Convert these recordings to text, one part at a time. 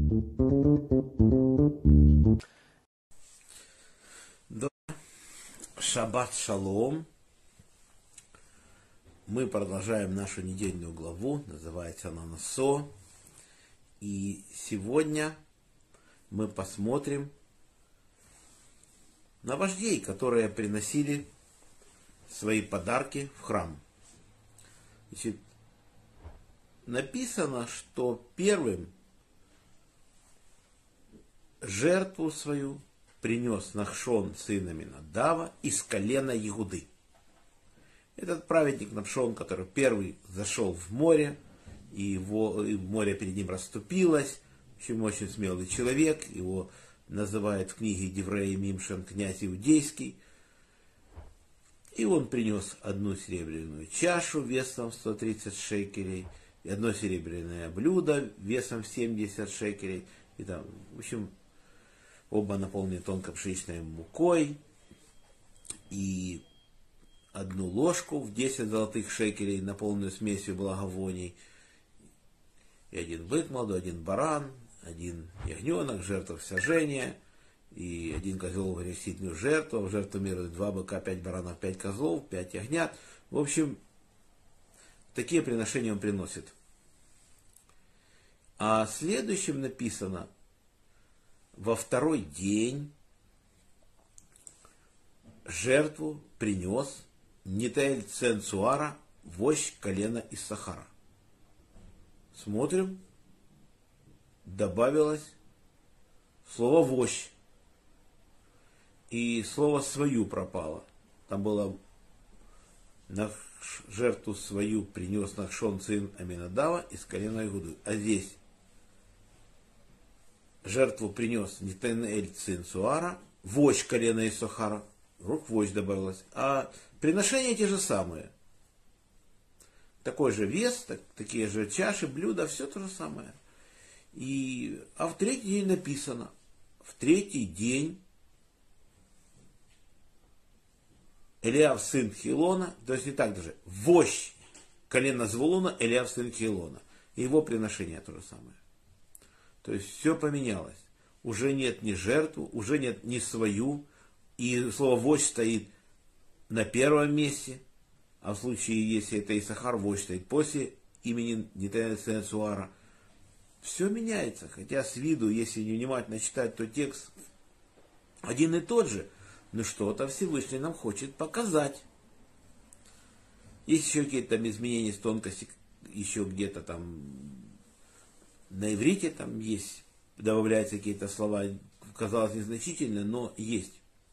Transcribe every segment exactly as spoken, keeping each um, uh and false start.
Шаббат шалом. Мы продолжаем нашу недельную главу, называется она Насо. И сегодня мы посмотрим на вождей, которые приносили свои подарки в храм. Значит, написано, что первым жертву свою принес Нахшон, сын Аминадава, из колена Иуды. Этот праведник Нахшон, который первый зашел в море, и, его, и море перед ним расступилось, очень, очень смелый человек, его называют в книге Девреи Мимшен князь иудейский, и он принес одну серебряную чашу весом сто тридцать шекелей, и одно серебряное блюдо весом семьдесят шекелей, и там, в общем, оба наполнены тонкопшеничной мукой, и одну ложку в десять золотых шекелей, наполненную смесью благовоний, и один бык молодой, один баран, один ягненок, жертва всесожжения, и один козел в греховную жертву, в жертву мира два быка, пять баранов, пять козлов, пять ягнят. В общем, такие приношения он приносит. А следующим написано: во второй день жертву принес Нитаэль цен Цуара, вождь колена Иссахара. Смотрим, добавилось слово вождь, и слово свою пропало. Там было на жертву свою принес Нахшон, сын Аминадава, из колена Иуды. А здесь жертву принес Нитаэль цен Цуара, вождь колена Иссахара. Рук вождь добавилось. А приношения те же самые. Такой же вес, так, такие же чаши, блюда, все то же самое. И, а в третий день написано, в третий день Элиав сын Хилона, то есть не так даже, вождь колена Звулуна, Элиав сын Хилона. И его приношение то же самое. То есть все поменялось. Уже нет ни жертву, уже нет ни свою. И слово вождь стоит на первом месте. А в случае, если это Иссахар, вождь стоит после имени Нитаэля цена Цуара. Все меняется. Хотя с виду, если невнимательно читать, то текст один и тот же. Но что-то Всевышний нам хочет показать. Есть еще какие-то там изменения с тонкости, еще где-то там на иврите там есть, добавляются какие-то слова, казалось незначительно, но есть.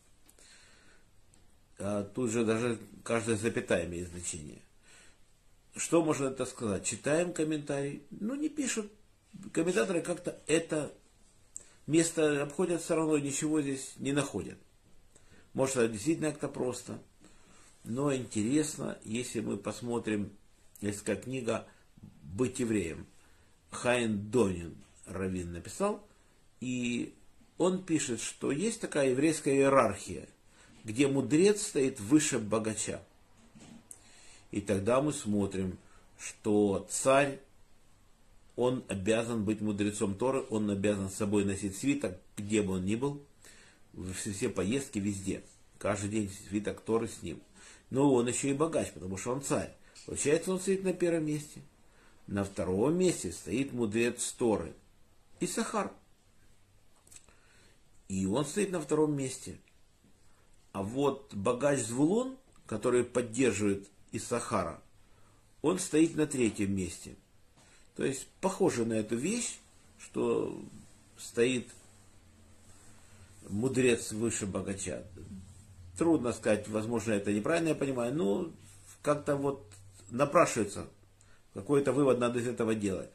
А тут же даже каждая запятая имеет значение. Что можно это сказать? Читаем комментарий, ну не пишут. Комментаторы как-то это место обходят стороной, ничего здесь не находят. Может, это действительно как-то просто. Но интересно, если мы посмотрим, есть такая книга «Быть евреем». Хаим Донин раввин написал, и он пишет, что есть такая еврейская иерархия, где мудрец стоит выше богача. И тогда мы смотрим, что царь, он обязан быть мудрецом Торы, он обязан с собой носить свиток, где бы он ни был, все поездки везде. Каждый день свиток Торы с ним. Но он еще и богач, потому что он царь. Получается, он стоит на первом месте. На втором месте стоит мудрец Торы, Иссахар. И он стоит на втором месте. А вот богач Звулун, который поддерживает Иссахара, он стоит на третьем месте. То есть, похоже на эту вещь, что стоит мудрец выше богача. Трудно сказать, возможно, это неправильно я понимаю, но как-то вот напрашивается, какой-то вывод надо из этого делать.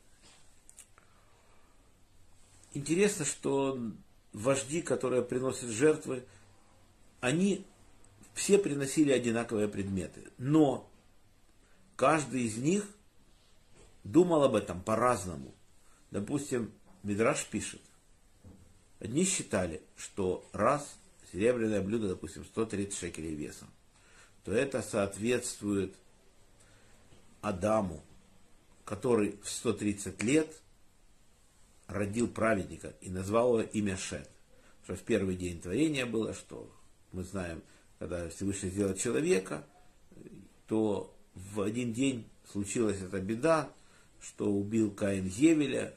Интересно, что вожди, которые приносят жертвы, они все приносили одинаковые предметы, но каждый из них думал об этом по-разному. Допустим, Мидраш пишет, одни считали, что раз серебряное блюдо, допустим, сто тридцать шекелей весом, то это соответствует Адаму, который в сто тридцать лет родил праведника и назвал его имя Шет. Что в первый день творения было, что мы знаем, когда Всевышний сделал человека, то в один день случилась эта беда, что убил Каин Гевеля,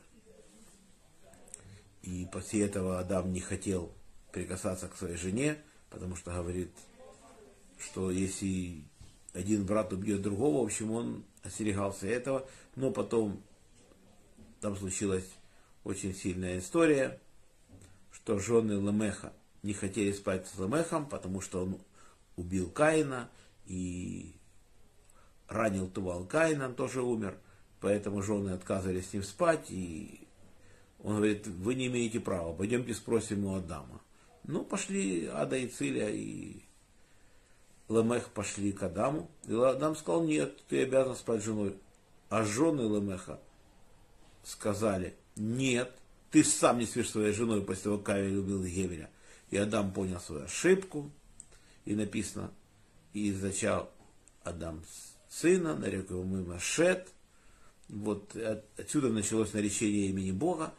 и после этого Адам не хотел прикасаться к своей жене, потому что говорит, что если один брат убьет другого, в общем, он остерегался этого, но потом там случилась очень сильная история, что жены Ламеха не хотели спать с Ламехом, потому что он убил Каина и ранил Тувал Каина, он тоже умер, поэтому жены отказывались с ним спать, и он говорит, вы не имеете права, пойдемте спросим у Адама. Ну, пошли Ада и Циля, и Ламех пошли к Адаму, и Адам сказал, нет, ты обязан спать с женой. А жены Ламеха сказали, нет, ты сам не спишь своей женой после того, как Каин любил Гевеля. И Адам понял свою ошибку, и написано, и зачал Адам сына, нарек его имя Шет. Вот отсюда началось наречение имени Бога.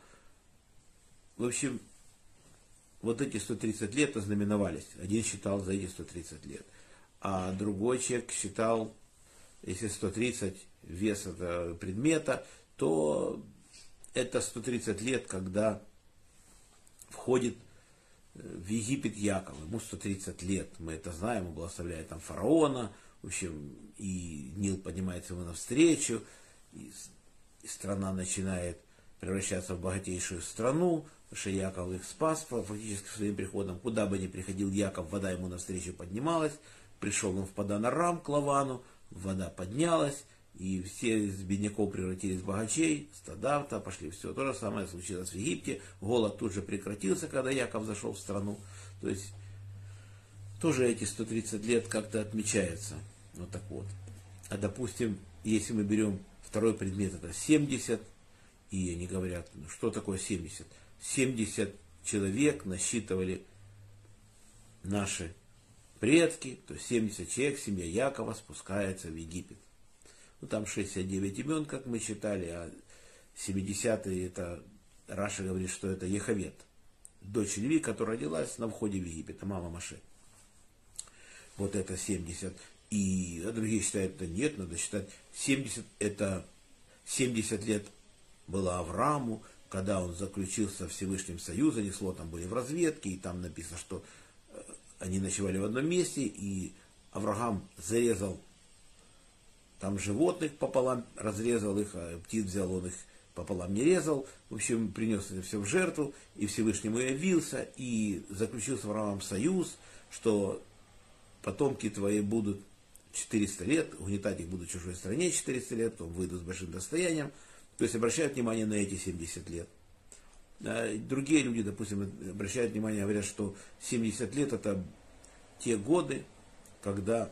В общем, вот эти сто тридцать лет ознаменовались. Один считал за эти сто тридцать лет. А другой человек считал, если сто тридцать вес этого предмета, то это сто тридцать лет, когда входит в Египет Яков. Ему сто тридцать лет, мы это знаем, он благословляет там фараона, в общем, и Нил поднимается ему навстречу, и, и страна начинает превращаться в богатейшую страну, потому что Яков их спас фактически своим приходом. Куда бы ни приходил Яков, вода ему навстречу поднималась. Пришел он в Падан-Арам к Лавану, вода поднялась, и все из бедняков превратились в богачей, стада-то пошли. Все то же самое случилось в Египте. Голод тут же прекратился, когда Яков зашел в страну. То есть тоже эти сто тридцать лет как-то отмечаются. Вот так вот. А допустим, если мы берем второй предмет, это семьдесят, и они говорят, ну что такое семьдесят? семьдесят человек насчитывали наши предки, то есть семьдесят человек, семья Якова спускается в Египет. Ну там шестьдесят девять имен, как мы читали, а семидесятый это, Раша говорит, что это Ехавет, дочь Леви, которая родилась на входе в Египет, а мама Моше. Вот это семьдесят. И а другие считают, что нет, надо считать семьдесят, это семьдесят лет было Аврааму, когда он заключил со Всевышним союз, они с Лотом были в разведке, и там написано, что они ночевали в одном месте, и Авраам зарезал там животных пополам, разрезал их, а птиц взял, он их пополам не резал. В общем, принес это все в жертву, и Всевышнему явился, и заключил с Авраамом союз, что потомки твои будут четыреста лет, угнетать их будут в чужой стране четыреста лет, потом выйдут с большим достоянием. То есть обращают внимание на эти семьдесят лет. Другие люди, допустим, обращают внимание, говорят, что семьдесят лет это те годы, когда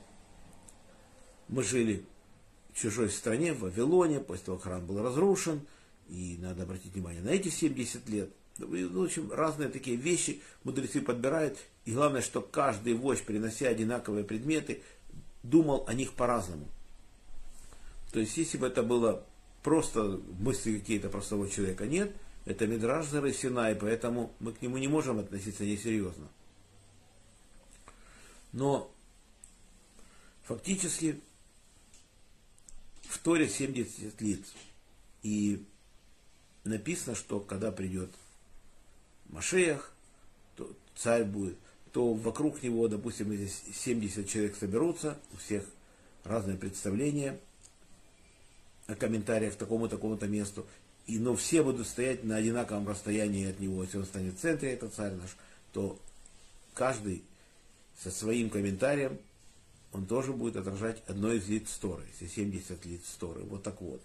мы жили в чужой стране, в Вавилоне, после того, как храм был разрушен, и надо обратить внимание на эти семьдесят лет. В общем, разные такие вещи мудрецы подбирают, и главное, что каждый вождь, принося одинаковые предметы, думал о них по-разному. То есть, если бы это было просто мысли какие-то простого человека, нет, это Мидраш Зары Синай, поэтому мы к нему не можем относиться несерьезно. Но фактически в Торе семьдесят лиц. И написано, что когда придет Машиах, то царь будет, то вокруг него, допустим, здесь семьдесят человек соберутся, у всех разные представления о комментариях к такому-то, такому-то месту. И, но все будут стоять на одинаковом расстоянии от него. Если он станет в центре, это царь наш, то каждый со своим комментарием, он тоже будет отражать одно из лиц Торы, если семьдесят лиц Торы. Вот так вот.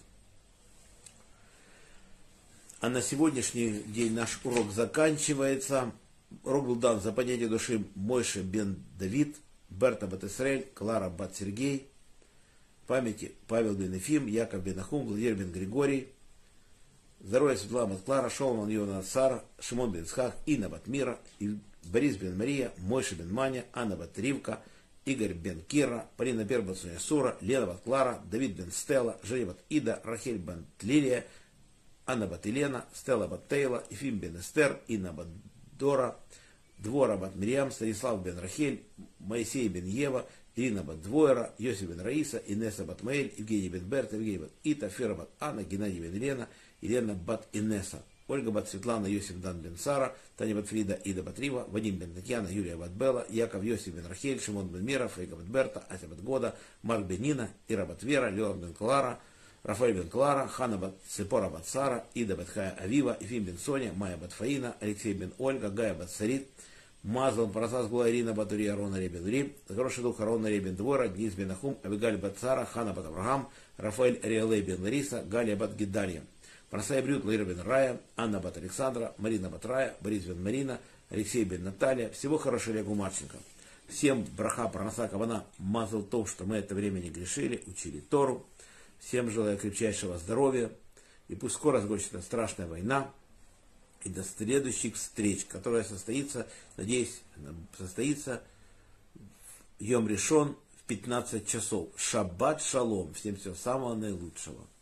А на сегодняшний день наш урок заканчивается. Урок был дан за поднятие души Мойше бен Давид, Берта бат Исраэль, Клара бат Сергей, памяти Павел бен Ефим, Яков бен Ахум, Владимир бен Григорий, здоровья Светлана бат Клара, Шоломон Йона Сар, Шимон бен Исхак, Инна бат Мира, Борис бен Мария, Мойше бен Маня, Анна бат Ривка, Игорь бен Кира, Полина бер бат Сура, Лена бат Клара, Давид бен Стелла, Женя бат Ида, Рахель бен Тлилия, Анна бат Елена, Стелла бат Тейла, Ефим бен Эстер, Инна бат Дора, Двора бат Мирьям, Станислав бен Рахель, Моисей бен Ева, Ирина бат Двойра, Йосиф бен Раиса, Инесса бат Маэль, Евгений бен Берт, Евгений бат Ита, Фера бат Анна, Геннадий бен Елена, Елена бат Инесса, Ольга бат Светлана, Йосиф дан бен Сара, Таня бат Фрида, Ида бат Рива, Вадим бен Татьяна, Юлия бат Белла, Яков Йосиф бен Рахель, Шимон бен Мира, Фейга бат Берта, Ася бат Года, Марк бен Нина, Ира бат Вера, Леон бен Клара, Рафаэль бен Клара, Хана бат Сепора бат Сара, Ида бат Хая Авива, Ефим бен Соня, Майя бат Фаина, Алексей бен Ольга, Гая бат Сарит, Мазлан, Парасас была Ирина бат Урия, Арона ребен Рим, Хороший дух Арона ребен Двора, Денис бен Ахум, Абигаль бат Сара, Хана бат Авраам, Рафаэль Риалей бен Лариса, Галия бат Гидалья, Парасай Брют, Лаира бен Рая, Анна бат Александра, Марина бат Рая, Борис бен Марина, Алексей бен Наталья. Всего хорошего Олегу Марченко. Всем браха, парнаса, кавана, мазал то, что мы это время не грешили, учили Тору. Всем желаю крепчайшего здоровья. И пусть скоро закончится страшная война. И до следующих встреч, которая состоится, надеюсь, состоится в Йом Ришон в пятнадцать часов. Шаббат шалом. Всем всего самого наилучшего.